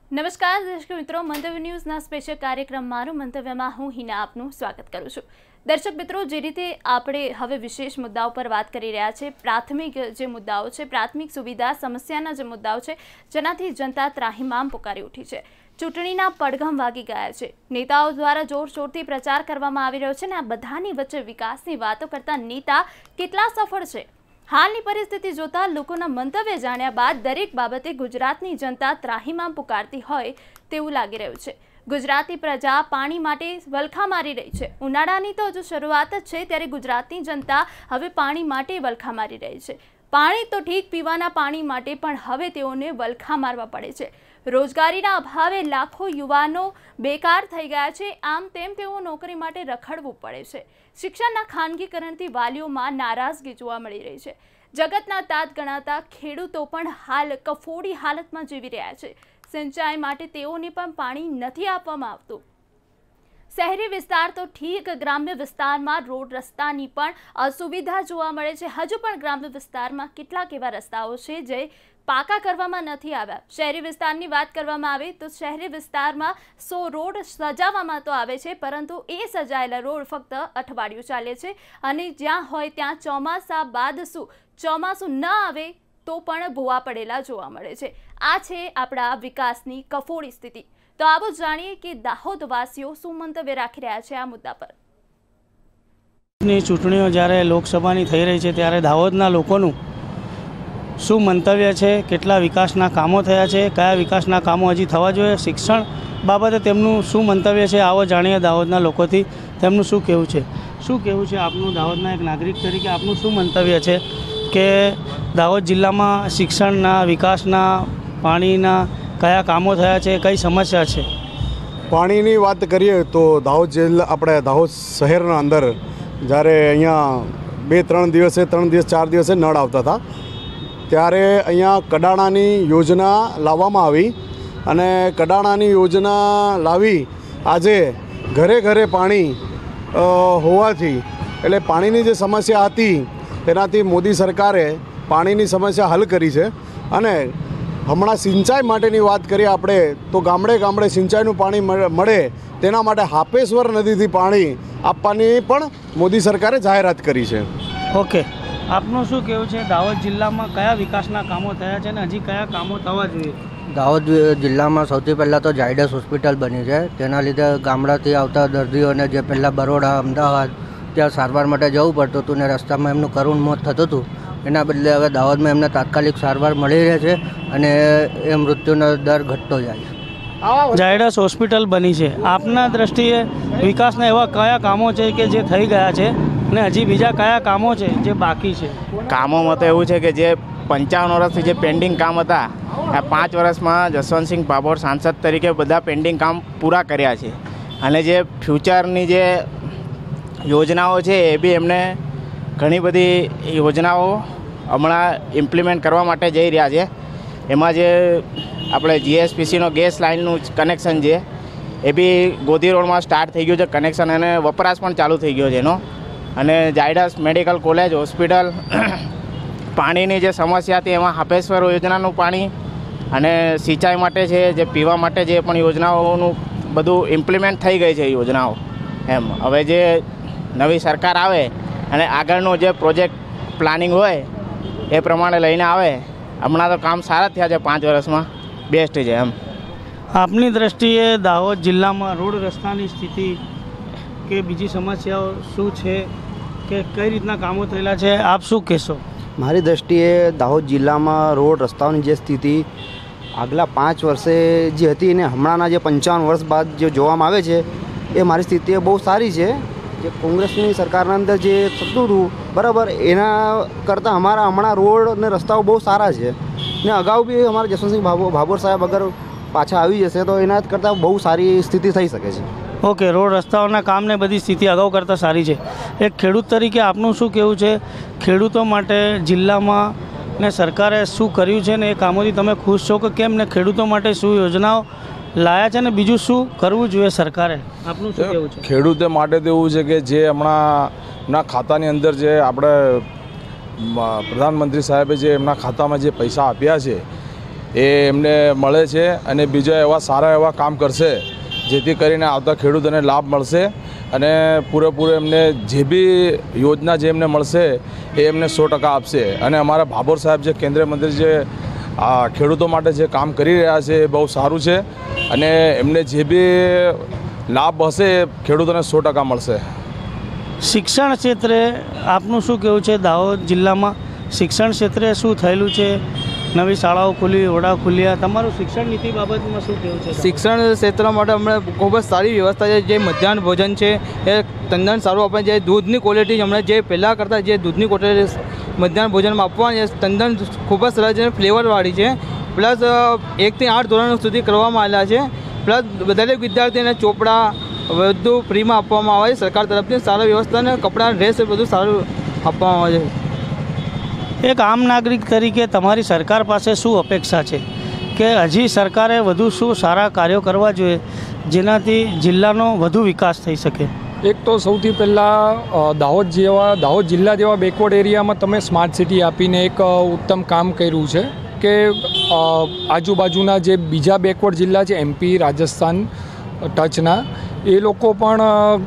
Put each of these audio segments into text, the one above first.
નમસ્કાર દર્શક મિત્રો, મંતવ્ય ન્યૂઝના સ્પેશિયલ કાર્યક્રમ મારું મંતવ્યમાં હું હિના આપનું સ્વાગત કરું છું। દર્શક મિત્રો, જે રીતે આપણે હવે વિશેષ મુદ્દાઓ પર વાત કરી રહ્યા છે, પ્રાથમિક જે મુદ્દાઓ છે, પ્રાથમિક સુવિધા સમસ્યાના જે મુદ્દાઓ છે, જેનાથી જનતા ત્રાહિમામ પુકારી ઉઠી છે। ચૂંટણીના પડઘમ વાગી ગયા છે, નેતાઓ દ્વારા જોરશોરથી પ્રચાર કરવામાં આવી રહ્યો છે અને આ બધાની વચ્ચે વિકાસની વાતો કરતા નેતા કેટલા સફળ છે? હાલની પરિસ્થિતિ જોતા લોકોના મંતવ્ય જાણ્યા બાદ દરેક બાબતે ગુજરાતની જનતા ત્રાહિમામ પુકારતી હોય તેવું લાગી રહ્યું છે। ગુજરાતની પ્રજા પાણી માટે વલખા મારી રહી છે। ઉનાળાની તો હજુ શરૂઆત જ છે, ત્યારે ગુજરાતની જનતા હવે પાણી માટે વલખા મારી રહી છે। પાણી તો ઠીક, પીવાના પાણી માટે પણ હવે તેઓને વલખા મારવા પડે છે। રોજગારીના અભાવે લાખો યુવાનો બેકાર થઈ ગયા છે, આમ તેમ તેઓ નોકરી માટે રખડવું પડે છે। શિક્ષણના ખાનગીકરણથી વાલીઓમાં નારાજગી જોવા મળી રહી છે। જગતના તાત ગણાતા ખેડૂતો પણ હાલ કફોડી હાલતમાં જીવી રહ્યા છે। સિંચાઈ માટે તેઓને પણ પાણી નથી આપવામાં આવતું। શહેરી વિસ્તાર તો ઠીક, ગ્રામ્ય વિસ્તારમાં રોડ રસ્તાની પણ અસુવિધા જોવા મળે છે। હજુ પણ ગ્રામ્ય વિસ્તારમાં કેટલાક એવા રસ્તાઓ છે જે પાકા કરવામાં નથી આવ્યા। શહેરી વિસ્તારની વાત કરવામાં આવે તો શહેરી વિસ્તારમાં 100 રોડ સજાવવામાં તો આવે છે, પરંતુ એ સજાયેલા રોડ ફક્ત અઠવાડિયું ચાલે છે અને જ્યાં હોય ત્યાં ચોમાસા બાદ ચોમાસું ન આવે તો પણ ભૂવા પડેલા જોવા મળે છે। આ છે આપણા વિકાસની કફોડી સ્થિતિ। તો આવો જાણીએ કે દાહોદવાસીઓ શું મંતવ્ય રાખી રહ્યા છે આ મુદ્દા પર। ચૂંટણીઓ જ્યારે લોકસભાની થઈ રહી છે ત્યારે દાહોદના લોકોનું શું મંતવ્ય છે, કેટલા વિકાસના કામો થયા છે, કયા વિકાસના કામો હજી થવા જોઈએ, શિક્ષણ બાબતે તેમનું શું મંતવ્ય છે, આવો જાણીએ દાહોદના લોકોથી તેમનું શું કહેવું છે। શું કહેવું છે આપનું દાહોદના એક નાગરિક તરીકે, આપનું શું મંતવ્ય છે કે દાહોદ જિલ્લામાં શિક્ષણના, વિકાસના, પાણીના કયા કામો થયા છે, કઈ સમસ્યા છે? પાણીની વાત કરીએ તો દાહોદ જિલ્લા, આપણે દાહોદ શહેરના અંદર જ્યારે અહીંયા 3 દિવસ 4 દિવસે નળ આવતા હતા, ત્યારે અહીંયા કડાણાની યોજના લાવવામાં આવી અને કડાણાની યોજના લાવી આજે ઘરે ઘરે પાણી હોવાથી, એટલે પાણીની જે સમસ્યા હતી તેનાથી મોદી સરકારે પાણીની સમસ્યા હલ કરી છે। અને હમણાં સિંચાઈ માટેની વાત કરીએ આપણે તો ગામડે ગામડે સિંચાઈનું પાણી મળે તેના માટે હાપેશ્વર નદીથી પાણી આપવાની પણ મોદી સરકારે જાહેરાત કરી છે। ઓકે, આપનું શું કહેવું છે? દાહોદ જિલ્લામાં કયા વિકાસના કામો થયા છે અને હજી કયા કામો થવા જોઈએ? દાહોદ જિલ્લામાં સૌથી પહેલાં તો ઝાયડસ હોસ્પિટલ બની છે, તેના લીધે ગામડાથી આવતા દર્દીઓને જે પહેલાં બરોડા, અમદાવાદ ત્યાં સારવાર માટે જવું પડતું હતું ને રસ્તામાં એમનું કરુણ મોત થતું હતું, એના બદલે હવે દાહોદમાં એમને તાત્કાલિક સારવાર મળી રહે છે અને એ મૃત્યુનો દર ઘટતો જાય છે। ઝાયડસ હોસ્પિટલ બની છે, આપના દ્રષ્ટિએ વિકાસના એવા કયા કામો છે કે જે થઈ ગયા છે અને હજી બીજા કયા કામો છે જે બાકી છે? કામોમાં તો એવું છે કે જે 55 વર્ષથી જે પેન્ડિંગ કામ હતા, આ 5 વર્ષમાં જસવંતસિંહ ભાભોર સાંસદ તરીકે બધા પેન્ડિંગ કામ પૂરા કર્યા છે અને જે ફ્યુચરની જે યોજનાઓ છે એ બી એમને ઘણી બધી યોજનાઓ હમણાં ઇમ્પ્લિમેન્ટ કરવા માટે જઈ રહ્યા છે। એમાં જે આપણે જીએસપીસીનો ગેસ લાઇનનું કનેક્શન છે એ બી ગોધી રોડમાં સ્ટાર્ટ થઈ ગયું છે કનેક્શન, અને વપરાશ પણ ચાલુ થઈ ગયો છે એનો। અને ઝાયડસ મેડિકલ કોલેજ હોસ્પિટલ, પાણીની જે સમસ્યા હતી એમાં હાપેશ્વર યોજનાનું પાણી અને સિંચાઈ માટે છે, જે પીવા માટે જે પણ યોજનાઓનું બધું ઇમ્પ્લિમેન્ટ થઈ ગઈ છે યોજનાઓ। એમ હવે જે નવી સરકાર આવે અને આગળનું જે પ્રોજેક્ટ પ્લાનિંગ હોય એ પ્રમાણે લઈને આવે। હમણાં તો કામ સારા થયા છે, 5 વર્ષમાં બેસ્ટ છે એમ। આપની દ્રષ્ટિએ દાહોદ જિલ્લામાં રોડ રસ્તાની સ્થિતિ કે બીજી સમસ્યાઓ શું છે કે કઈ રીતના કામો થયેલા છે, આપ શું કહેશો? મારી દ્રષ્ટિએ દાહોદ જિલ્લામાં રોડ રસ્તાઓની જે સ્થિતિ આગલા 5 વર્ષે જે હતી અને હમણાંના જે 55 વર્ષ બાદ જે જોવામાં આવે છે એ મારી સ્થિતિ બહુ સારી છે। જે કોંગ્રેસની સરકારના અંદર જે થતું હતું બરાબર, એના કરતાં અમારા હમણાં રોડ અને રસ્તાઓ બહુ સારા છે ને અગાઉ બી અમારા જસવંતસિંહ ભાભોર સાહેબ અગર પાછા આવી જશે તો એના કરતાં બહુ સારી સ્થિતિ થઈ શકે છે। ઓકે, રોડ રસ્તાઓના કામને બધી સ્થિતિ અગાઉ કરતાં સારી છે। એક ખેડૂત તરીકે આપનું શું કહેવું છે? ખેડૂતો માટે જિલ્લામાં ને સરકારે શું કર્યું છે ને એ કામોથી તમે ખુશ છો કે કેમ, ને ખેડૂતો માટે શું યોજનાઓ લાયા છે ને બીજું શું કરવું જોઈએ સરકારે? આપનું શું કહેવું છે? ખેડૂતો માટે તો એવું છે કે જે હમણાં ખાતાની અંદર જે આપણે પ્રધાનમંત્રી સાહેબે જે એમના ખાતામાં જે પૈસા આપ્યા છે એ એમને મળે છે અને બીજા એવા સારા એવા કામ કરશે જેથી કરીને આવતા ખેડૂતોને લાભ મળશે અને પૂરેપૂરો એમને જે બી યોજના જે એમને મળશે એ એમને 100% આપશે. અને અમારા ભાભોર સાહેબ જે કેન્દ્રીય મંત્રી જે ખેડૂતો માટે જે કામ કરી રહ્યા છે એ બહુ સારું છે અને એમને જે બી લાભ હશે એ ખેડૂતોને 100% મળશે. શિક્ષણ ક્ષેત્રે આપનું શું કહેવું છે? દાહોદ જિલ્લામાં શિક્ષણ ક્ષેત્રે શું થયેલું છે? નવી શાળાઓ ખુલી, ઓરડા ખુલ્યા, તમારું શિક્ષણ નીતિ બાબતમાં શું કહેવું છે? શિક્ષણ ક્ષેત્ર માટે હમણાં ખૂબ જ સારી વ્યવસ્થા છે. જે મધ્યાહન ભોજન છે એ તદ્દન સારું આપણે જે દૂધની ક્વોલિટી હમણાં જે પહેલાં કરતાં જે દૂધની ક્વોલિટી મધ્યાહન ભોજનમાં આપવાની તદ્દન ખૂબ જ સરસ છે, ફ્લેવરવાળી છે. પ્લસ 1 થી 8 ધોરણ સુધી કરવામાં આવેલા છે. પ્લસ દરેક વિદ્યાર્થીને ચોપડા બધું ફ્રીમાં આપવામાં આવે છે સરકાર તરફથી. સારી વ્યવસ્થા અને કપડાં, ડ્રેસ બધું સારું આપવામાં આવે છે. એક આમ નાગરિક તરીકે તમારી સરકાર પાસે શું અપેક્ષા છે કે હજી સરકારે વધુ શું સારા કાર્યો કરવા જોઈએ જેનાથી જિલ્લાનો વધુ વિકાસ થઈ શકે? એક તો સૌથી પહેલાં દાહોદ જિલ્લા જેવા બેકવર્ડ એરિયામાં તમે સ્માર્ટ સિટી આપીને એક ઉત્તમ કામ કર્યું છે કે આજુબાજુના જે બીજા બેકવર્ડ જિલ્લા છે MP, રાજસ્થાન ટચના, એ લોકો પણ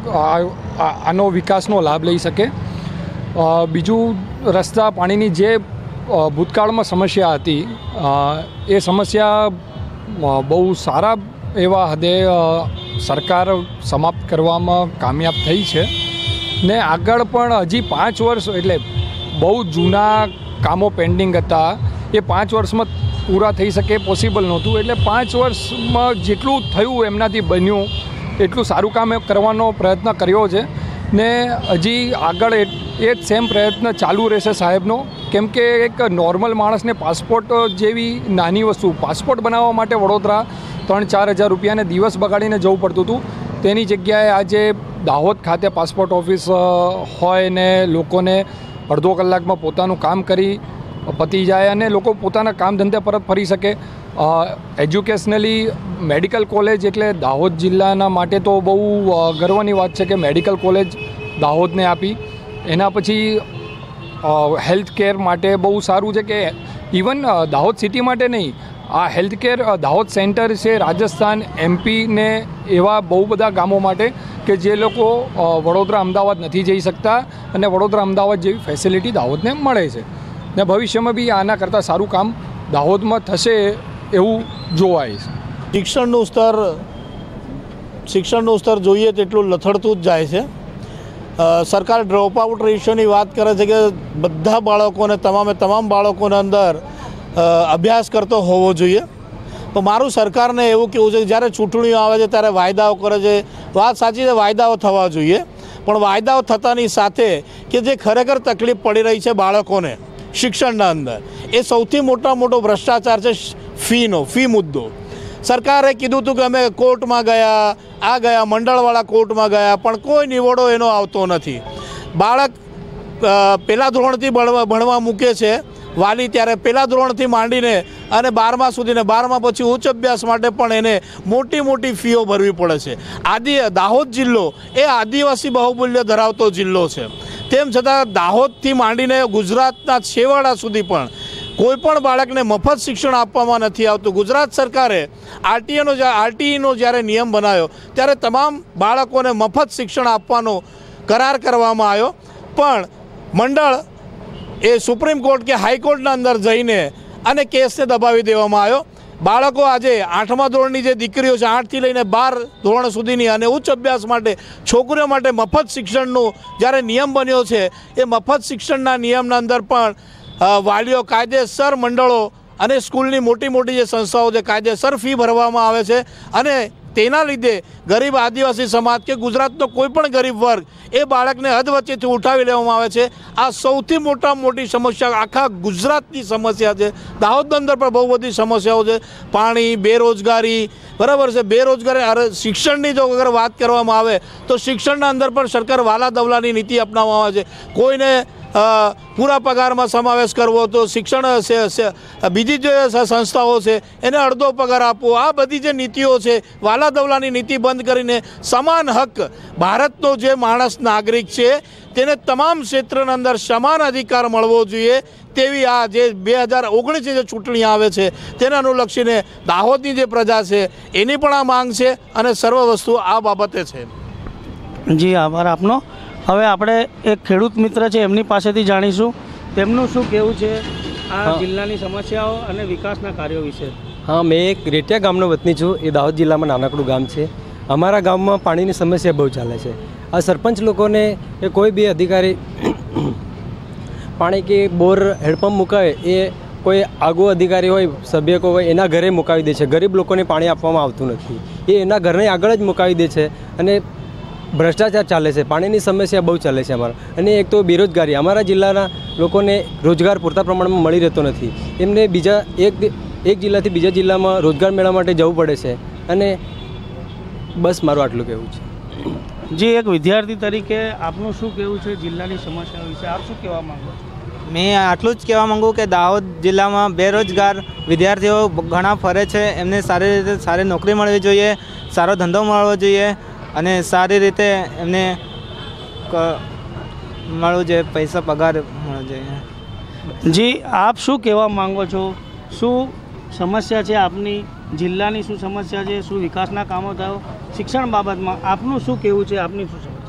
આનો વિકાસનો લાભ લઈ શકે. બીજું, રસ્તા પાણીની જે ભૂતકાળમાં સમસ્યા હતી એ સમસ્યા બહુ સારા એવા હદે સરકાર સમાપ્ત કરવામાં કામયાબ થઈ છે ને આગળ પણ હજી 5 વર્ષ એટલે બહુ જૂના કામો પેન્ડિંગ હતા એ 5 વર્ષમાં પૂરા થઈ શકે પોસિબલ નહોતું. એટલે 5 વર્ષમાં જેટલું થયું એમનાથી બન્યું એટલું સારું કામ કરવાનો પ્રયત્ન કર્યો છે ને હજી આગળ એ જ સેમ પ્રયત્ન ચાલુ રહેશે સાહેબનો. કેમ કે એક નોર્મલ માણસને પાસપોર્ટ જેવી નાની વસ્તુ, પાસપોર્ટ બનાવવા માટે વડોદરા 3-4 હજાર રૂપિયાને દિવસ બગાડીને જવું પડતું હતું. તેની જગ્યાએ આજે દાહોદ ખાતે પાસપોર્ટ ઓફિસ હોય ને લોકોને અડધો કલાકમાં પોતાનું કામ કરી પતી જાય અને લોકો પોતાના કામ ધંધે પરત ફરી શકે. એજ્યુકેશનલી મેડિકલ કોલેજ એટલે દાહોદ જિલ્લાના માટે તો બહુ ગર્વની વાત છે કે મેડિકલ કોલેજ દાહોદને આપી. એના પછી હેલ્થ કેર માટે બહુ સારું છે કે ઇવન દાહોદ સિટી માટે નહીં, આ હેલ્થ કેર દાહોદ સેન્ટર છે રાજસ્થાન, MP ને એવા બહુ બધા ગામો માટે કે જે લોકો વડોદરા અમદાવાદ નથી જઈ શકતા અને વડોદરા અમદાવાદ જેવી ફેસિલિટી દાહોદને મળે છે ને ભવિષ્યમાં બી આના કરતાં સારું કામ દાહોદમાં થશે એવું જોવાય છે. શિક્ષણનું સ્તર જોઈએ તેટલું લથડતું જ જાય છે. સરકાર ડ્રોપ આઉટ રેશિયોની વાત કરે છે કે બધા બાળકોને તમામ બાળકોને અંદર અભ્યાસ કરતો હોવો જોઈએ. તો મારું સરકારને એવું કહેવું છે કે જ્યારે ચૂંટણીઓ આવે છે ત્યારે વાયદાઓ કરે છે. વાત સાચી છે, વાયદાઓ થવા જોઈએ, પણ વાયદાઓ થતાની સાથે કે જે ખરેખર તકલીફ પડી રહી છે બાળકોને શિક્ષણના અંદર, એ સૌથી મોટો ભ્રષ્ટાચાર છે ફી મુદ્દો. સરકારે કીધું હતું કે અમે કોર્ટમાં ગયા મંડળવાળા કોર્ટમાં ગયા, પણ કોઈ નિવડો એનો આવતો નથી. બાળક પહેલા ધોરણથી ભણવા મૂકે છે વાલી, ત્યારે પહેલા ધોરણથી માંડીને અને 12મા સુધીને 12મા પછી ઉચ્ચ અભ્યાસ માટે પણ એને મોટી ફીઓ ભરવી પડે છે. દાહોદ જિલ્લો એ આદિવાસી બાહુમૂલ્ય ધરાવતો જિલ્લો છે. તેમ છતાં દાહોદથી માંડીને ગુજરાતના છેવાડા સુધી પણ કોઈ પણ બાળકને મફત શિક્ષણ આપવામાં નથી આવતું. ગુજરાત સરકારે RTEનો જ્યારે નિયમ બનાવ્યો ત્યારે તમામ બાળકોને મફત શિક્ષણ આપવાનો કરાર કરવામાં આવ્યો, પણ મંડળ એ સુપ્રીમ કોર્ટ કે હાઈકોર્ટના અંદર જઈને અને કેસને દબાવી દેવામાં આવ્યો. બાળકો આજે 8મા ધોરણની જે દીકરીઓ છે, 8થી લઈને 12 ધોરણ સુધીની અને ઉચ્ચ અભ્યાસ માટે છોકરીઓ માટે મફત શિક્ષણનો જ્યારે નિયમ બન્યો છે, એ મફત શિક્ષણના નિયમના અંદર પણ વાલીઓ કાયદેસર મંડળો અને સ્કૂલની મોટી જે સંસ્થાઓ છે કાયદેસર ફી ભરવામાં આવે છે અને તેના લીધે ગરીબ આદિવાસી સમાજ કે ગુજરાતનો કોઈ પણ ગરીબ વર્ગ એ બાળકને અધવચ્ચેથી ઉઠાવી લેવામાં આવે છે. આ સૌથી મોટી સમસ્યા આખા ગુજરાતની સમસ્યા છે. દાહોદની અંદર પણ બહુ બધી સમસ્યાઓ છે. પાણી, બેરોજગારી, બરાબર છે. બેરોજગારી, શિક્ષણની જો અગર વાત કરવામાં આવે તો શિક્ષણના અંદર પણ સરકાર વાલા દવલાની નીતિ અપનાવવામાં આવે છે. કોઈને પૂરા પગારમાં સમાવેશ કરવો, તો શિક્ષણ બીજી જે સંસ્થાઓ છે એને અડધો પગાર આપવો, આ બધી જે નીતિઓ છે, વાલા દવલાની નીતિ બંધ કરીને સમાન હક, ભારતનો જે માણસ નાગરિક છે તેને તમામ ક્ષેત્રના અંદર સમાન અધિકાર મળવો જોઈએ તેવી આ જે 2019 જે ચૂંટણી આવે છે તેને અનુલક્ષીને દાહોદની જે પ્રજા છે એની પણ આ માંગ છે અને સર્વ વસ્તુ આ બાબતે છે. જી આભાર આપનો. હવે આપણે એક ખેડૂત મિત્ર છે એમની પાસેથી જાણીશું તેમનું શું કહેવું છે આ જિલ્લાની સમસ્યાઓ અને વિકાસના કાર્યો વિશે. હા, મેં એક રેટિયા ગામનો વતની છું. એ દાહોદ જિલ્લામાં નાનકડું ગામ છે. અમારા ગામમાં પાણીની સમસ્યા બહુ ચાલે છે. આ સરપંચ લોકોને એ કોઈ બી અધિકારી પાણી કે બોર હેડપંપ મુકાવે એ કોઈ આગો અધિકારી હોય, સભ્યકો હોય એના ઘરે મુકાવી દે છે. ગરીબ લોકોને પાણી આપવામાં આવતું નથી. એ એના ઘરની આગળ જ મુકાવી દે છે અને ભ્રષ્ટાચાર ચાલે છે. પાણીની સમસ્યા બહુ ચાલે છે અમારા. અને એક તો બેરોજગારી, અમારા જિલ્લાના લોકોને રોજગાર પૂરતા પ્રમાણમાં મળી રહેતો નથી. એમને બીજા એક જિલ્લાથી બીજા જિલ્લામાં રોજગાર મેળવવા માટે જવું પડે છે. અને બસ મારું આટલું કહેવું છે. જી, એક વિદ્યાર્થી તરીકે આપનું શું કહેવું છે જિલ્લાની સમસ્યાઓ વિશે? આપ શું કહેવા માંગો છો? મેં આટલું જ કહેવા માગું કે દાહોદ જિલ્લામાં બેરોજગાર વિદ્યાર્થીઓ ઘણા ફરે છે. એમને સારી રીતે સારી નોકરી મળવી જોઈએ, સારો ધંધો મળવો જોઈએ અને સારી રીતે એમને મળવું જોઈએ, પૈસા પગાર મળવો જોઈએ. જી, આપ શું કહેવા માંગો છો? શું સમસ્યા છે આપની જિલ્લાની? શું સમસ્યા છે? શું વિકાસના કામો થયો? શિક્ષણ બાબતમાં આપનું શું કહેવું છે? આપની શું સમસ્યા?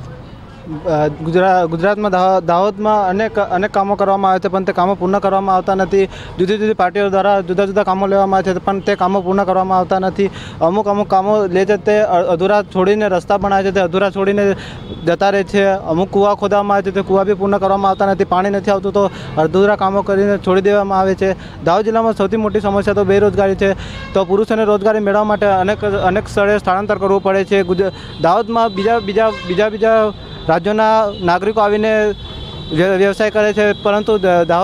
ગુજરાતમાં દાહોદમાં અનેક કામો કરવામાં આવે છે પણ તે કામો પૂર્ણ કરવામાં આવતા નથી. જુદી જુદી પાર્ટીઓ દ્વારા જુદા જુદા કામો લેવામાં આવે છે પણ તે કામો પૂર્ણ કરવામાં આવતા નથી. અમુક કામો લે છે તે અધૂરા છોડીને રસ્તા બનાવે છે, તે અધૂરા છોડીને જતા રહે છે. અમુક કૂવા ખોદવામાં આવે છે, તે કૂવા બી પૂર્ણ કરવામાં આવતા નથી. પાણી નથી આવતું તો અધૂરા કામો કરીને છોડી દેવામાં આવે છે. દાહોદ જિલ્લામાં સૌથી મોટી સમસ્યા તો બેરોજગારી છે. તો પુરુષોને રોજગારી મેળવવા માટે અનેક સ્થળે સ્થળાંતર કરવું પડે છે. દાહોદમાં બીજા રાજ્યોના નાગરિકો આવીને વ્યવસાય કરે છે પરંતુ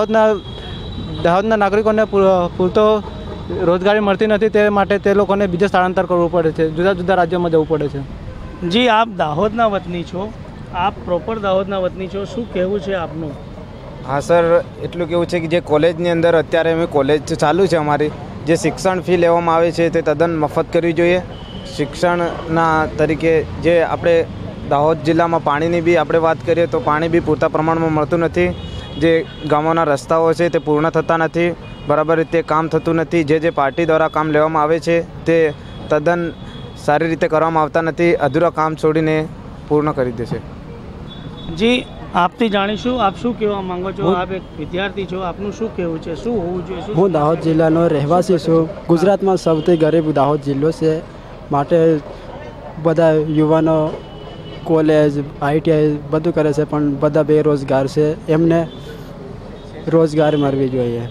દાહોદના નાગરિકોને પૂરતો રોજગારી મળતી નથી. તે માટે તે લોકોને બીજે સ્થળાંતર કરવું પડે છે, જુદા જુદા રાજ્યોમાં જવું પડે છે. જી, આપ દાહોદના વતની છો, આપ પ્રોપર દાહોદના વતની છો, શું કહેવું છે આપનું? હા સર, એટલું કેવું છે કે જે કોલેજની અંદર અત્યારે અમે કોલેજ ચાલુ છે અમારી, જે શિક્ષણ ફી લેવામાં આવે છે તે તદ્દન મફત કરવી જોઈએ. શિક્ષણના તરીકે જે આપણે દાહોદ જિલ્લામાં પાણીની બી આપણે વાત કરીએ તો પાણી બી પૂરતા પ્રમાણમાં મળતું નથી. જે ગામોના રસ્તાઓ છે તે પૂર્ણ થતા નથી, બરાબર રીતે કામ થતું નથી. જે પાર્ટી દ્વારા કામ લેવામાં આવે છે તે તદ્દન સારી રીતે કરવામાં આવતા નથી. અધૂરા કામ છોડીને પૂર્ણ કરી દે છે. જી, આપથી જાણીશું આપ શું કહેવા માંગો છો? આપ એક વિદ્યાર્થી છો, આપનું શું કહેવું છે? શું હોવું જોઈએ? હું દાહોદ જિલ્લાનો રહેવાસી છું. ગુજરાતમાં સૌથી ગરીબ દાહોદ જિલ્લો છે. માટે બધા યુવાનો કોલેજ ITI બધું કરે છે પણ બધા બેરોજગાર છે. એમને રોજગાર મળવી જોઈએ.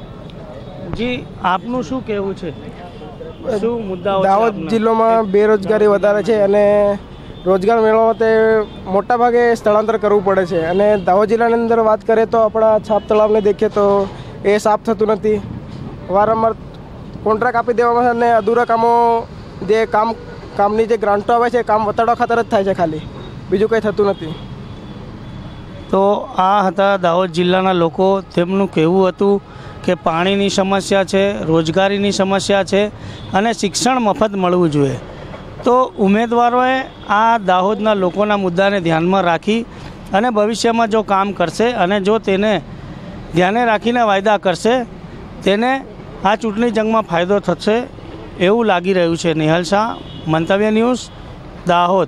જી, આપનું શું કહેવું છે? શું મુદ્દાઓ? દાહોદ જિલ્લામાં બેરોજગારી વધારે છે અને રોજગાર મેળવવા માટે મોટા ભાગે સ્થળાંતર કરવું પડે છે. અને દાહોદ જિલ્લાની અંદર વાત કરીએ તો આપણા છાપ તળાવને દેખીએ તો એ સાફ થતું નથી. વારંવાર કોન્ટ્રાક્ટ આપી દેવામાં છે અને અધૂરા કામો જે કામની જે ગ્રાન્ટો આવે છે કામ વતાડવા ખાતર જ થાય છે, ખાલી બીજું કંઈ થતું નથી. તો આ હતા દાહોદ જિલ્લાના લોકો. તેમનું કહેવું હતું કે પાણીની સમસ્યા છે, રોજગારીની સમસ્યા છે અને શિક્ષણ મફત મળવું જોઈએ. તો ઉમેદવારોએ આ દાહોદના લોકોના મુદ્દાને ધ્યાનમાં રાખી અને ભવિષ્યમાં જો કામ કરશે અને જો તેને ધ્યાને રાખીને વાયદા કરશે તેને આ ચૂંટણી જંગમાં ફાયદો થશે એવું લાગી રહ્યું છે. નિહાલ શાહ, મંતવ્ય ન્યૂઝ, દાહોદ.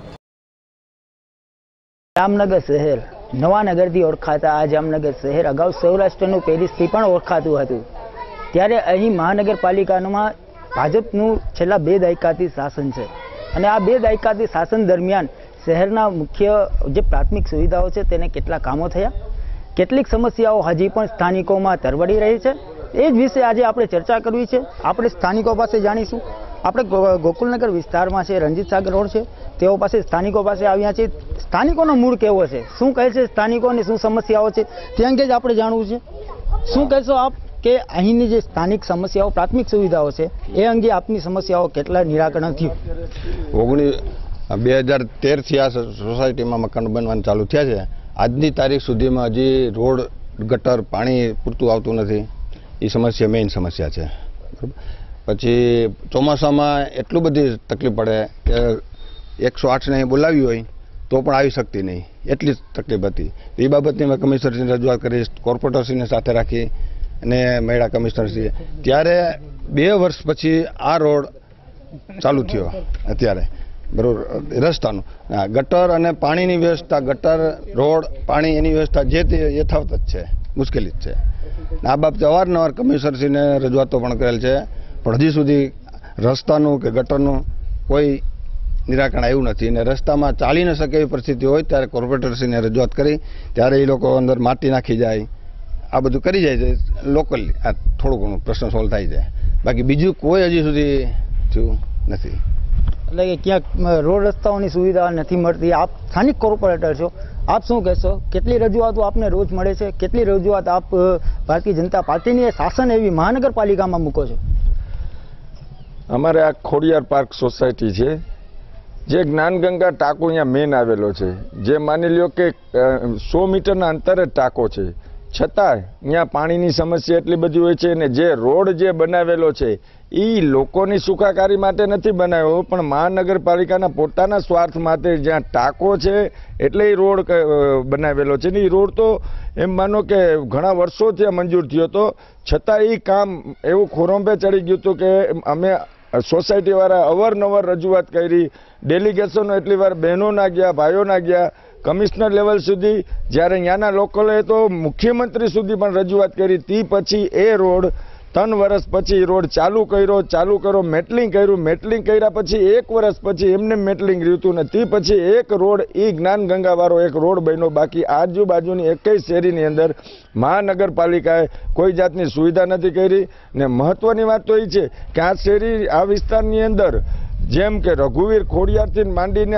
જામનગર શહેર નવા નગરથી ઓળખાતા આ જામનગર શહેર અગાઉ સૌરાષ્ટ્રનું પેરિસથી પણ ઓળખાતું હતું. ત્યારે અહીં મહાનગરપાલિકામાં ભાજપનું છેલ્લા 2 દાયકાથી શાસન છે અને આ 2 દાયકાથી શાસન દરમિયાન શહેરના મુખ્ય જે પ્રાથમિક સુવિધાઓ છે તેને કેટલા કામો થયા, કેટલીક સમસ્યાઓ હજી પણ સ્થાનિકોમાં તરવડી રહી છે, એ જ વિશે આજે આપણે ચર્ચા કરવી છે. આપણે સ્થાનિકો પાસે જાણીશું. આપણે ગોકુલનગર વિસ્તારમાં છે, રણજીત સાગર રોડ છે, તેઓ પાસે સ્થાનિકો પાસે આવ્યા છે. સ્થાનિકોનો મૂળ કેવો છે, શું કહે છે સ્થાનિકોની શું સમસ્યાઓ છે તે અંગે જ આપણે જાણવું છે. શું કહેશો આપ કે અહીંની જે સ્થાનિક સમસ્યાઓ, પ્રાથમિક સુવિધાઓ છે એ અંગે આપની સમસ્યાઓ કેટલા નિરાકરણ થયું? 2013થી આ સોસાયટીમાં મકાન બનવાનું ચાલુ થયા છે આજની તારીખ સુધીમાં હજી રોડ ગટર પાણી પૂરતું આવતું નથી. એ સમસ્યા મેઇન સમસ્યા છે. પછી ચોમાસામાં એટલું બધી તકલીફ પડે કે 108ને બોલાવી હોય તો પણ આવી શકતી નહીં, એટલી તકલીફ હતી. એ બાબતની મેં કમિશનરશ્રીને રજૂઆત કરી, કોર્પોરેટરશ્રીને સાથે રાખી અને મળ્યા કમિશનરશ્રીએ. ત્યારે 2 વર્ષ પછી આ રોડ ચાલુ થયો. અત્યારે બરાબર રસ્તાનું ગટર અને પાણીની વ્યવસ્થા, ગટર રોડ પાણી એની વ્યવસ્થા જે તે યથાવત જ છે, મુશ્કેલી જ છે. આ બાબતે અવારનવાર કમિશનરશ્રીને રજૂઆતો પણ કરેલ છે, પણ હજી સુધી રસ્તાનું કે ગટરનું કોઈ નિરાકરણ આવ્યું નથી. અને રસ્તામાં ચાલી ન શકે એવી પરિસ્થિતિ હોય ત્યારે કોર્પોરેટરશ્રીને રજૂઆત કરી ત્યારે એ લોકો અંદર માટી નાખી જાય, આ બધું કરી જાય છે. લોકલી આ થોડું ઘણું પ્રશ્ન સોલ્વ થાય છે, બાકી બીજું કોઈ હજી સુધી થયું નથી. એટલે કે ક્યાંક રોડ રસ્તાઓની સુવિધા નથી મળતી. આપ સ્થાનિક કોર્પોરેટર છો, આપ શું કહેશો? કેટલી રજૂઆતો આપને રોજ મળે છે? કેટલી રજૂઆત આપ ભારતીય જનતા પાર્ટીની શાસન એવી મહાનગરપાલિકામાં મૂકો છો? અમારે આ ખોડિયાર પાર્ક સોસાયટી છે, જે જ્ઞાનગંગા ટાંકો અહીંયા મેન આવેલો છે, જે માની લ્યો કે 100 મીટરના અંતરે ટાંકો છે, છતાં અહીંયા પાણીની સમસ્યા એટલી બધી હોય છે. અને જે રોડ જે બનાવેલો છે એ લોકોની સુખાકારી માટે નથી બનાવ્યો, પણ મહાનગરપાલિકાના પોતાના સ્વાર્થ માટે જ્યાં ટાંકો છે એટલે એ રોડ બનાવેલો છે. ને એ રોડ તો એમ માનો કે ઘણા વર્ષોથી મંજૂર થયો હતો, છતાં એ કામ એવું ખોરંભે ચડી ગયું હતું કે અમે સોસાયટીવાળા અવારનવાર રજૂઆત કરી, ડેલિગેશનો એટલી વાર બહેનોના ગયા, ભાઈઓના ગયા, કમિશનર લેવલ સુધી, જ્યારે ત્યાંના લોકોએ તો મુખ્યમંત્રી સુધી પણ રજૂઆત કરી. તે પછી એ રોડ 3 વર્ષ પછી રોડ ચાલુ કર્યો, મેટલિંગ કર્યું, મેટલિંગ કર્યા પછી 1 વર્ષ પછી એમને મેટલિંગ રહ્યું હતું ને તે પછી એક રોડ એ જ્ઞાનગંગાવાળો એક રોડ બન્યો. બાકી આજુબાજુની એકેય શેરીની અંદર મહાનગરપાલિકાએ કોઈ જાતની સુવિધા નથી કરી. ને મહત્વની વાત તો એ છે કે આ શેરી, આ વિસ્તારની અંદર જેમ કે રઘુવીર ખોડિયારથી માંડીને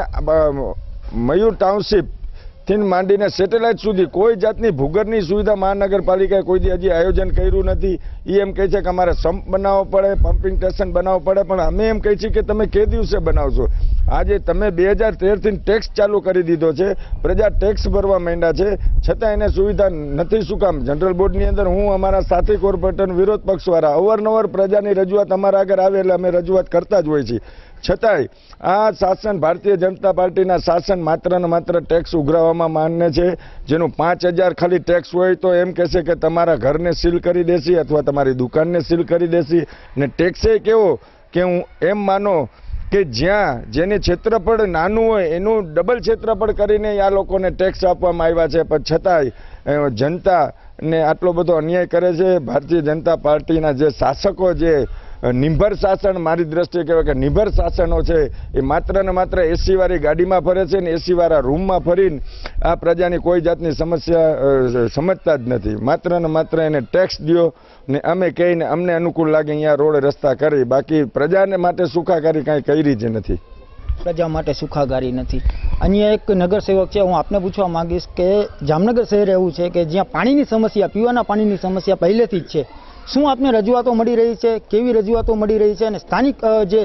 મયુર ટાઉનશીપ થી માંડીને સેટેલાઇટ સુધી કોઈ જાતની ભૂગર્ભની સુવિધા મહાનગરપાલિકાએ કોઈ દી હજી આયોજન કર્યું નથી. એ એમ કહે છે કે અમારે સંપ બનાવવો પડે, પમ્પિંગ સ્ટેશન બનાવવું પડે, પણ અમે એમ કહીએ છીએ કે તમે કે દિવસે બનાવશો? આજે તમે 2013થી ટેક્સ ચાલુ કરી દીધો છે, પ્રજા ટેક્સ ભરવા માંડ્યા છે, છતાં એને સુવિધા નથી. શું કામ? જનરલ બોર્ડની અંદર હું અમારા સાથી કોર્પોરેટર વિરોધ પક્ષવાળા અવારનવાર પ્રજાની રજૂઆત અમારા આગળ આવે એટલે અમે રજૂઆત કરતા જ હોય છીએ. છતાંય આ શાસન, ભારતીય જનતા પાર્ટીના શાસન માત્ર ને માત્ર ટેક્સ ઉઘરાવવામાં માન્ય છે. જેનું 5000 ખાલી ટેક્સ હોય તો એમ કહેશે કે તમારા ઘરને સીલ કરી દેશી અથવા તમારી દુકાનને સીલ કરી દેશી. ને ટેક્સે કેવો કે હું એમ માનો કે જ્યાં જેને ક્ષેત્રફળ નાનું હોય એનું ડબલ ક્ષેત્રફળ કરીને આ લોકોને ટેક્સ આપવામાં આવ્યા છે, પણ છતાંય જનતાને આટલો બધો અન્યાય કરે છે. ભારતીય જનતા પાર્ટીના જે શાસકો, જે નિર્ભર શાસન, મારી દ્રષ્ટિએ કહેવાય કે નિર્ભર શાસનો છે, એ માત્ર ને માત્ર એસી વાળી ગાડીમાં ફરે છે ને એસી વાળા રૂમમાં ફરીને આ પ્રજાની કોઈ જાતની સમસ્યા સમજતા જ નથી. માત્ર ને માત્ર એને ટેક્સ દો ને અમે કહીને અમને અનુકૂળ લાગે અહીંયા રોડ રસ્તા કરી, બાકી પ્રજાને માટે સુખાકારી કાંઈ કરી જ નથી. પ્રજા માટે સુખાકારી નથી. અન્ય એક નગરસેવક છે, હું આપને પૂછવા માંગીશ કે જામનગર શહેર એવું છે કે જ્યાં પાણીની સમસ્યા, પીવાના પાણીની સમસ્યા પહેલેથી જ છે. શું આપને રજૂઆતો મળી રહી છે? કેવી રજૂઆતો મળી રહી છે? અને સ્થાનિક જે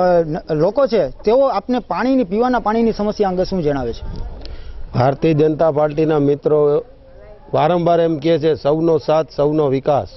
લોકો છે તેઓ આપને પાણીની, પીવાના પાણીની સમસ્યા અંગે શું જણાવે છે? ભારતીય જનતા પાર્ટીના મિત્રો વારંવાર એમ કહે છે સૌનો સાથ, સૌનો વિકાસ.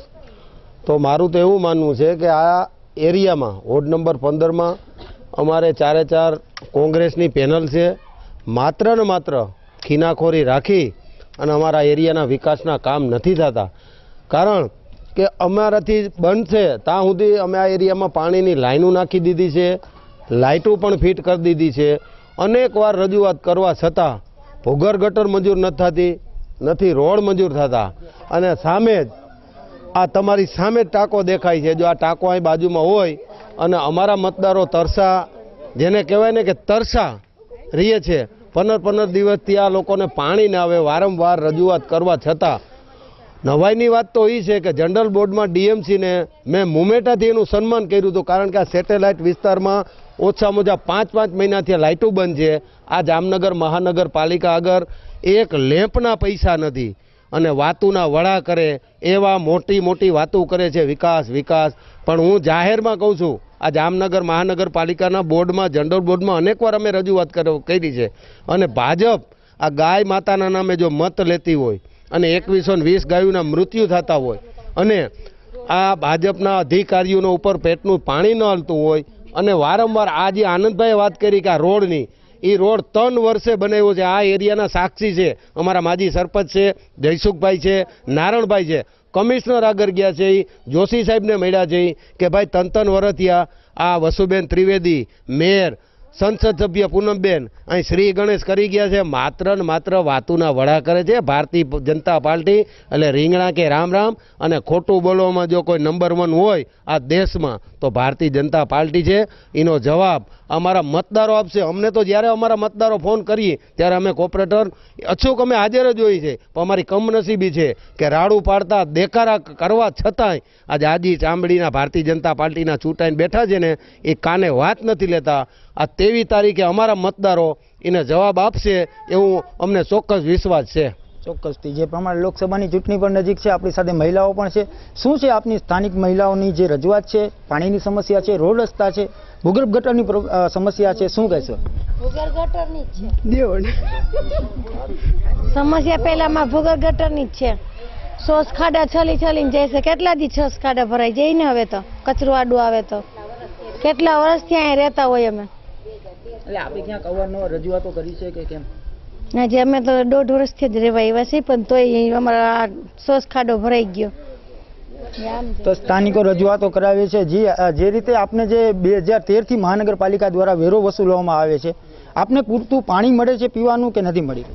તો મારું તો એવું માનવું છે કે આ એરિયામાં વોર્ડ નંબર 15માં અમારે 4 કોંગ્રેસની પેનલ છે. માત્ર ને માત્ર ખીનાખોરી રાખી અને અમારા એરિયાના વિકાસના કામ નથી થતા. કારણ કે અમારાથી બંધ છે ત્યાં સુધી અમે આ એરિયામાં પાણીની લાઈનો નાખી દીધી છે, લાઇટો પણ ફિટ કરી દીધી છે. અનેક વાર રજૂઆત કરવા છતાં ભૂગર્ભ ગટર મંજૂર નથી થતી, નથી રોડ મંજૂર થતા. અને સામે જ આ તમારી સામે જ ટાંકો દેખાય છે. જો આ ટાંકો અહીં બાજુમાં હોય અને અમારા મતદારો તરસા, જેને કહેવાય ને કે તરસા રહીએ છે, 15 દિવસથી આ લોકોને પાણી ના આવે, વારંવાર રજૂઆત કરવા છતાં. નવાઈની વાત તો એ છે કે જનરલ બોર્ડમાં ડીએમસીને મેં મુમેટાથી એનું સન્માન કર્યું હતું, કારણ કે આ સેટેલાઇટ વિસ્તારમાં ઓછામાં ઓછા 5 મહિનાથી લાઇટો બંધ છે. આ જામનગર મહાનગરપાલિકા આગળ એક લેમ્પના પૈસા નથી અને વાતુના વડા કરે, એવા મોટી મોટી વાતો કરે છે વિકાસ વિકાસ. પણ હું જાહેરમાં કહું છું, આ જામનગર મહાનગરપાલિકાના બોર્ડમાં, જનરલ બોર્ડમાં અનેકવાર અમે રજૂઆત કરી છે. અને ભાજપ આ ગાય માતાના નામે જો મત લેતી હોય અને 2120 ગાયોના મૃત્યુ થતા હોય અને આ ભાજપના અધિકારીઓનો ઉપર પેટનું પાણી ન હલતું હોય અને વારંવાર આ જે આનંદભાઈએ વાત કરી કે આ રોડની, એ રોડ 3 વર્ષે બનાવ્યો છે. આ એરિયાના સાક્ષી છે અમારા માજી સરપંચ છે, જયસુખભાઈ છે, નારણભાઈ છે. કમિશનર આગળ ગયા છે, જોશી સાહેબને મળ્યા છે કે ભાઈ 3 વર્ષથી આ વસુબેન ત્રિવેદી, મેયર, સંસદ સભ્ય પૂનમબેન અહીં શ્રી ગણેશ કરી ગયા છે. માત્ર ને માત્ર વાતુના વડા કરે છે ભારતીય જનતા પાર્ટી. એટલે રીંગણા કે રામ રામ, અને ખોટું બોલવામાં જો કોઈ નંબર 1 હોય આ દેશમાં તો ભારતીય જનતા પાર્ટી છે. એનો જવાબ અમારા મતદારો આપશે. અમને તો જ્યારે અમારા મતદારો ફોન કરીએ ત્યારે અમે કોર્પોરેટર અચૂક અમે હાજર જ હોય છે, પણ અમારી કમનસીબી છે કે રાડું પાડતા દેખાડા કરવા છતાંય આજે આજી ચામડીના ભારતીય જનતા પાર્ટીના ચૂંટાઈને બેઠા છે ને એ કાને વાત નથી લેતા. આ 23 તારીખે અમારા મતદારો એને જવાબ આપશે એવું અમને ચોક્કસ વિશ્વાસ છે. ચોક્કસથી જે પ્રમાણે લોકસભાની ચૂંટણી પણ નજીક છે, આપણી સાથે મહિલાઓ પણ છે. શું છે આપની સ્થાનિક મહિલાઓની જે રજૂઆત છે? પાણીની સમસ્યા છે, રોડ રસ્તા છે, ભૂગર્ભ ગટરની સમસ્યા છે, શું કહેશો? ભૂગર્ભ ગટરની જ છે સમસ્યા. પહેલામાં ભૂગર્ભ ગટરની જ છે. સોસ ખાડા છલીને જાય છે. કેટલા દી સોસ ખાડા ભરાઈ જાય ને? હવે તો કચરું આડું આવે તો કેટલા વર્ષથી અહીંયા રહેતા હોય અમે. એટલે આપણે ક્યાંક અવારનવાર રજૂઆતો કરી છે કે કેમ? જે અમે તો 1.5 વર્ષથી જ રહેવા આવ્યા છીએ, પણ તોય અમારા સોસ ખાડો ભરાઈ ગયો. તો સ્થાનિકો રજૂઆતો કરાવે છે. જે રીતે આપને જે 2013 થી મહાનગરપાલિકા દ્વારા વેરો વસૂલવામાં આવે છે, આપને પૂરતું પાણી મળે છે પીવાનું કે નથી મળી?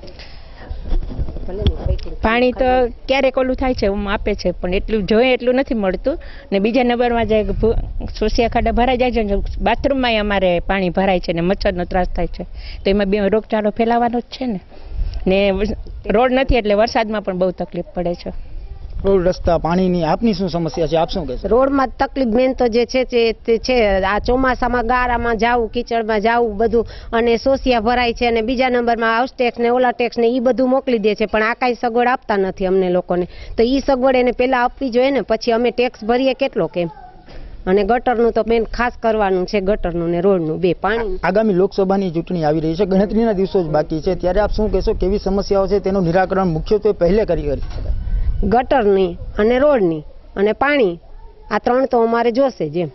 પાણી તો ક્યારેક ઓલું થાય છે આપે છે, પણ એટલું જોઈએ એટલું નથી મળતું. ને બીજા નંબરમાં જાય સોસિયા ખાડા ભરાઈ જાય છે, બાથરૂમમાં અમારે પાણી ભરાય છે ને મચ્છરનો ત્રાસ થાય છે. તો એમાં રોગચાળો ફેલાવાનો જ છે ને રોડ નથી એટલે વરસાદમાં પણ બહુ તકલીફ પડે છે. રોડ રસ્તા પાણીની આપની શું સમસ્યા છે, આપ શું કહેશો? રોડમાં તકલીફ મેન તો જે છે તે છે આ ચોમાસામાં ગારામાં જાવું, કીચડમાં જાવું બધું, અને સોસિયા ભરાય છે. અને બીજા નંબરમાં હાઉસ ટેક્સ ને ઓલા ટેક્સ ને એ બધું મોકલી દે છે, પણ આ કાંઈ સગવડ આપતા નથી અમને લોકોને. તો એ સગવડ એને પહેલાં આપવી જોઈએ ને, પછી અમે ટેક્સ ભરીએ કેટલો કેમ. અને ગટરનું તો મેન ખાસ કરવાનું છે, ગટરનું ને રોડનું બે. પાણી આગામી લોકસભાની ચૂંટણી આવી રહી છે, ગણતરીના દિવસો જ બાકી છે, ત્યારે આપ શું કહેશો? કેવી સમસ્યાઓ છે તેનું નિરાકરણ મુખ્યત્વે પહેલે કરી શકાય? ગટરની અને રોડની અને પાણી, આ 3 તો અમારે જોશે જ.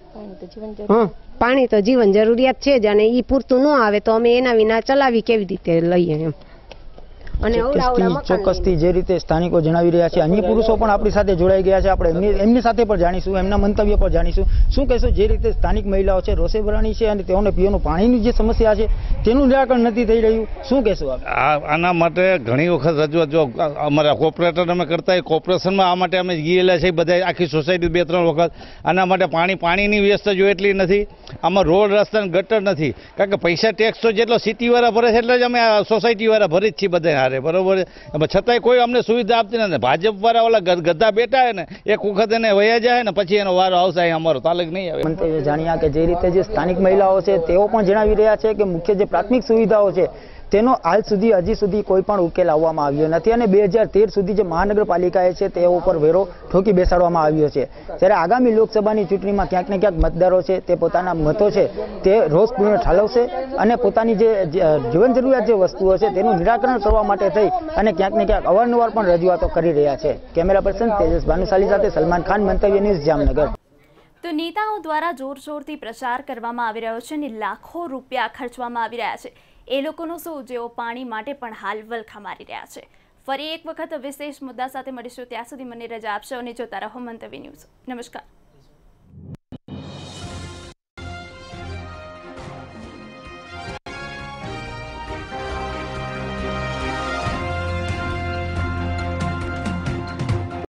પાણી તો જીવન જરૂરિયાત છે જ, અને એ પૂરતું ન આવે તો અમે એના વિના ચલાવી કેવી રીતે લઈએ એમ. અને ચોક્કસથી જે રીતે સ્થાનિકો જણાવી રહ્યા છે, અન્ય પુરુષો પણ આપણી સાથે જોડાઈ ગયા છે. આપણે એમની સાથે પણ જાણીશું, એમના મંતવ્ય પર જાણીશું. શું કહેશો? જે રીતે સ્થાનિક મહિલાઓ છે રોષે ભરાણી છે અને તેઓને પીવાનું પાણીની જે સમસ્યા છે તેનું નિરાકરણ નથી થઈ રહ્યું, શું કહેશો? આના માટે ઘણી વખત રજૂઆત જો અમારા કોર્પોરેટર અમે કરતા હોય, કોર્પોરેશનમાં આ માટે અમે ગયેલા છે બધા, આખી સોસાયટી 2-3 વખત. આના માટે પાણીની વ્યવસ્થા જો એટલી નથી. આમાં રોડ રસ્તા ગટર નથી, કારણ કે પૈસા ટેક્સ તો જેટલો સિટીવાળા ભરે છે એટલે જ અમે સોસાયટીવાળા ભરી જ છીએ બધા. બરોબર, છતાંય કોઈ અમને સુવિધા આપતી નથી. ભાજપ વાળા ઓલા ગધા બેઠા હોય ને, એક વખત એને વયા જાય ને પછી એનો વારો આવશે, અહીં અમારો તાલુક નહીં આવે. મંતવ્ય જાણ્યા કે જે રીતે જે સ્થાનિક મહિલાઓ છે તેઓ પણ જણાવી રહ્યા છે કે મુખ્ય જે પ્રાથમિક સુવિધાઓ છે તેનો હજી સુધી કોઈ પણ ઉકેલ આવવામાં આવ્યો નથી. અને 2013 સુધી જે મહાનગરપાલિકાએ છે તે ઉપર વેરો ઠોકી બેસાડવામાં આવ્યો છે. જ્યારે આગામી લોકસભાની ચૂંટણીમાં ક્યાંક ને ક્યાંક મતદારો છે તે પોતાના મતો છે તે રોષપૂર્ણ ઠાલવશે અને પોતાની જે જીવન જરૂરિયાત જે વસ્તુઓ છે તેનું નિરાકરણ કરવા માટે થઈ અને ક્યાંક ને ક્યાંક અવારનવાર પણ રજૂઆતો કરી રહ્યા છે. કેમેરા પર્સન તેજસ ભાનુશાલી સાથે સલમાન ખાન, મંતવ્ય ન્યૂઝ, જામનગર. તો નેતાઓ દ્વારા જોરશોરથી પ્રચાર કરવામાં આવી રહ્યો છે અને લાખો રૂપિયા ખર્ચવામાં આવી રહ્યા છે. એ લોકોનો શું જેઓ પાણી માટે પણ હાલ વલખા મારી રહ્યા છે. ફરી એક વખત વિશેષ મુદ્દા સાથે મળીશું, ત્યાં સુધી મને રજા આપશો અને જોતા રહો મંતવ્ય ન્યૂઝ. નમસ્કાર.